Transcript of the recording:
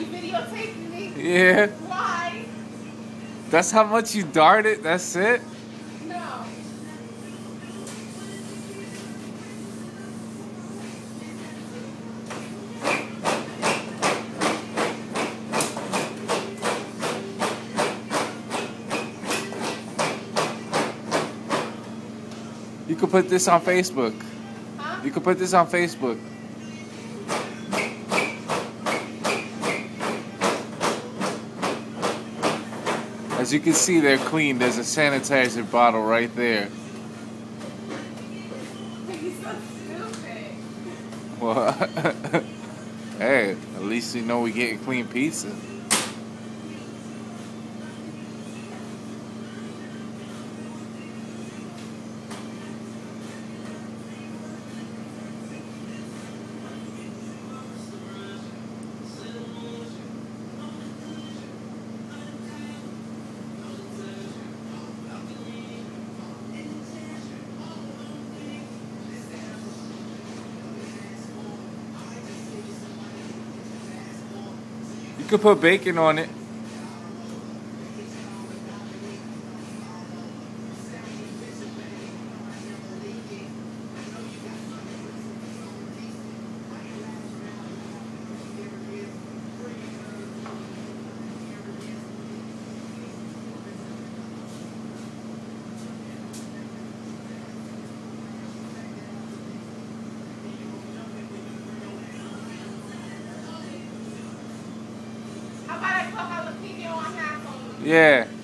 you videotaping me? Yeah. Why? That's how much you darted? That's it? No. You could put this on Facebook. Huh? You could put this on Facebook. As you can see, they're clean. There's a sanitizer bottle right there. You're so stupid. Well, hey, at least you know we're getting clean pizza. You could put bacon on it. How about I put jalapeno on half on? Yeah.